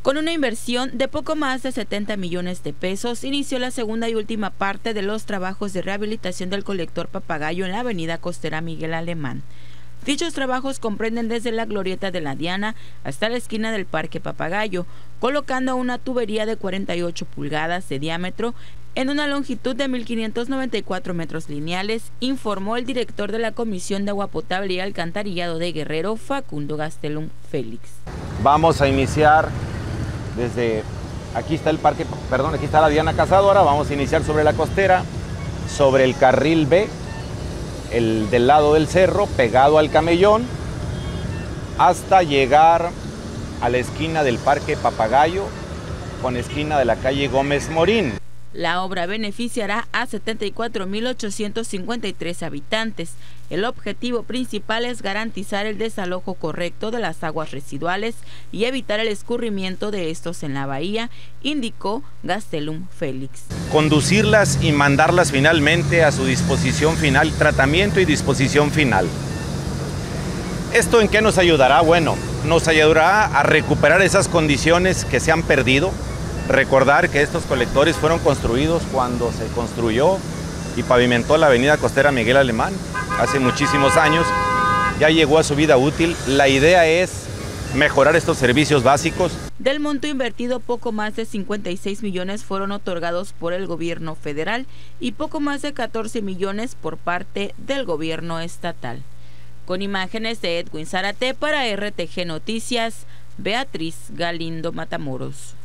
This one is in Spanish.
Con una inversión de poco más de 70 millones de pesos, inició la segunda y última parte de los trabajos de rehabilitación del colector Papagayo en la avenida costera Miguel Alemán. Dichos trabajos comprenden desde la glorieta de la Diana hasta la esquina del Parque Papagayo, colocando una tubería de 48 pulgadas de diámetro en una longitud de 1.594 metros lineales, informó el director de la Comisión de Agua Potable y Alcantarillado de Guerrero, Facundo Gastelum Félix. Vamos a iniciar desde, aquí está el parque, perdón, aquí está la Diana Cazadora. Vamos a iniciar sobre la costera, sobre el carril B, el del lado del cerro, pegado al camellón, hasta llegar a la esquina del Parque Papagayo, con esquina de la calle Gómez Morín. La obra beneficiará a 74.853 habitantes. El objetivo principal es garantizar el desalojo correcto de las aguas residuales y evitar el escurrimiento de estos en la bahía, indicó Gastelum Félix. Conducirlas y mandarlas finalmente a su disposición final, tratamiento y disposición final. ¿Esto en qué nos ayudará? Bueno, nos ayudará a recuperar esas condiciones que se han perdido. Recordar que estos colectores fueron construidos cuando se construyó y pavimentó la avenida costera Miguel Alemán hace muchísimos años. Ya llegó a su vida útil. La idea es mejorar estos servicios básicos. Del monto invertido, poco más de 56 millones fueron otorgados por el gobierno federal y poco más de 14 millones por parte del gobierno estatal. Con imágenes de Edwin Zárate para RTG Noticias, Beatriz Galindo Matamoros.